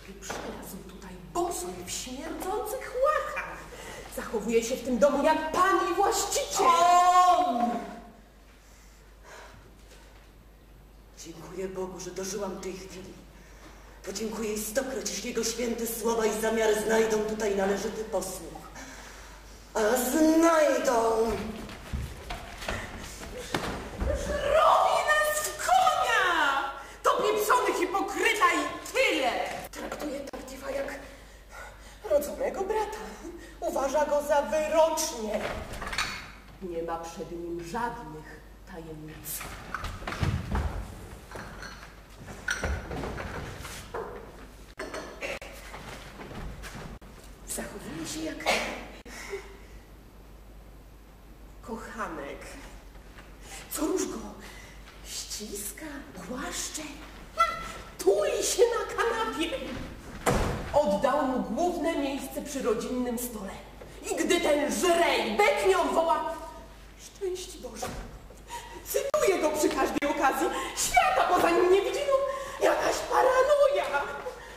który przylazł tutaj boso i w śmierdzących łachach. Zachowuje się w tym domu jak pan i właściciel. On! Dziękuję Bogu, że dożyłam tej chwili. Podziękuję i stokroć, jeśli Jego święte słowa i zamiary znajdą tutaj należyty posłuch. A znajdą! Robi nas w konia! To pieprzony hipokryta i tyle! Traktuje Tartifa jak rodzonego brata. Uważa go za wyrocznie. Nie ma przed nim żadnych tajemnic. Zachowuje się jak kochanek. Co róż go ściska, głaszcze, tuli się na kanapie. Oddał mu główne miejsce przy rodzinnym stole. I gdy ten żrej beknią woła: szczęść Boże, cytuję go przy każdej okazji. Świata poza nim nie widzi, no jakaś paranoja.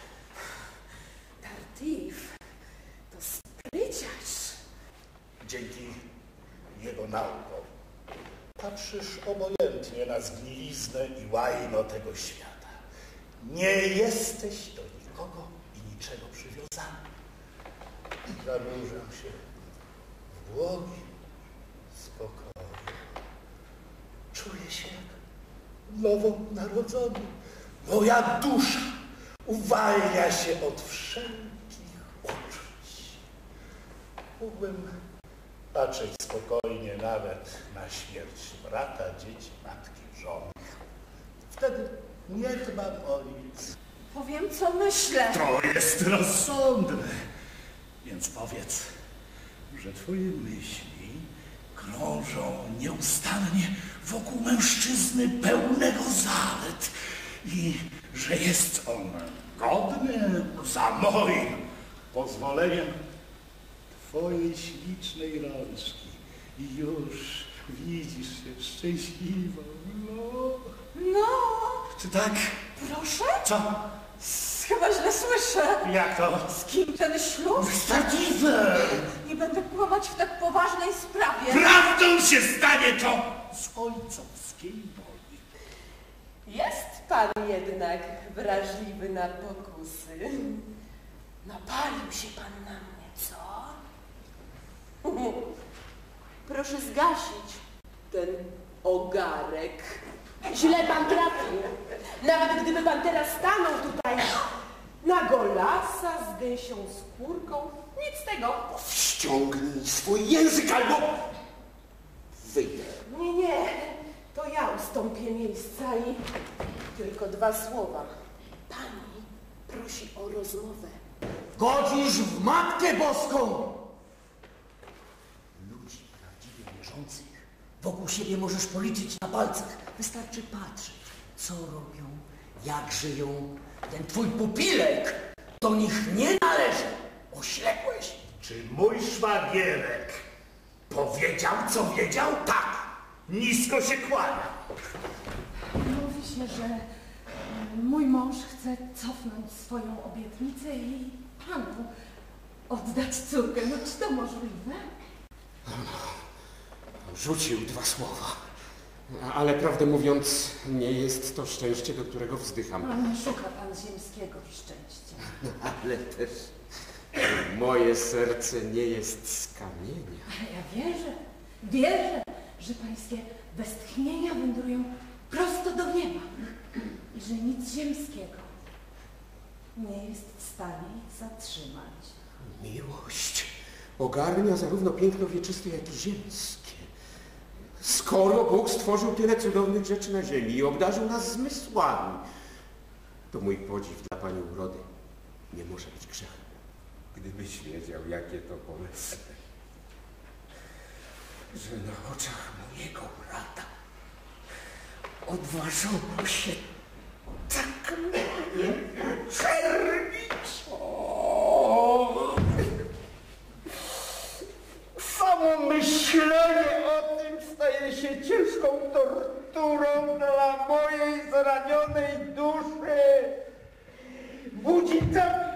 Tartif to spryciarz. Dzięki jego naukom patrzysz obojętnie na zgniliznę i łajno tego świata. Nie jesteś do nikogo i niczego przywiązany. Zanurzam się w błogim spokoju. Czuję się jak nowonarodzony. Moja dusza uwalnia się od wszelkich uczuć. Mógłbym patrzeć spokojnie nawet na śmierć brata, dzieci, matki, żony. Wtedy nie dbam o nic. Powiem, co myślę. To jest rozsądne. Więc powiedz, że twoje myśli krążą nieustannie wokół mężczyzny pełnego zalet i że jest on godny za moim pozwoleniem twojej ślicznej rączki i już widzisz się szczęśliwą. No. Czy tak? Proszę? Co? Chyba źle słyszę. Jak to? Z kim ten ślub? Z Tartifem! Nie będę kłamać w tak poważnej sprawie. Prawdą się stanie to z ojcowskiej woli. Jest pan jednak wrażliwy na pokusy. Napalił się pan na mnie, co? Proszę zgasić ten ogarek. Źle pan trafił. Nawet gdyby pan teraz stanął tutaj na golasa z gęsią skórką, nic z tego. Wściągnij swój język albo wyjdę. Nie, to ja ustąpię miejsca i tylko 2 słowa. Pani prosi o rozmowę. Godzisz w Matkę Boską! Ludzi prawdziwie wierzących wokół siebie możesz policzyć na palcach. Wystarczy patrzeć, co robią, jak żyją. Ten twój pupilek do nich nie należy. Oślepłeś. Czy mój szwagierek powiedział, co wiedział? Tak. Nisko się kłania. Mówi się, że mój mąż chce cofnąć swoją obietnicę i panu oddać córkę. No czy to możliwe? Rzucił 2 słowa. Ale prawdę mówiąc, nie jest to szczęście, do którego wzdycham. No, nie szuka pan ziemskiego szczęścia. Ale też moje serce nie jest z kamienia. Ale ja wierzę, że pańskie westchnienia wędrują prosto do nieba i że nic ziemskiego nie jest w stanie ich zatrzymać. Miłość ogarnia zarówno piękno wieczyste, jak i ziemskie. Skoro Bóg stworzył tyle cudownych rzeczy na ziemi i obdarzył nas zmysłami, to mój podziw dla pani urody nie może być grzechem. Gdybyś wiedział, jakie to bolesne, że na oczach mojego brata odważono się tak mnie czernić. Samo myślenie o tym staje się ciężką torturą dla mojej zranionej duszy. Budzi tak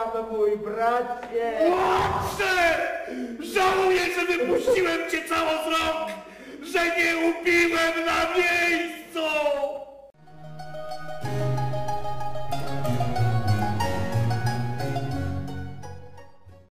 mój bracie. Łotrze! Żałuję, że wypuściłem cię cało z rąk, że nie ubiłem na mnie!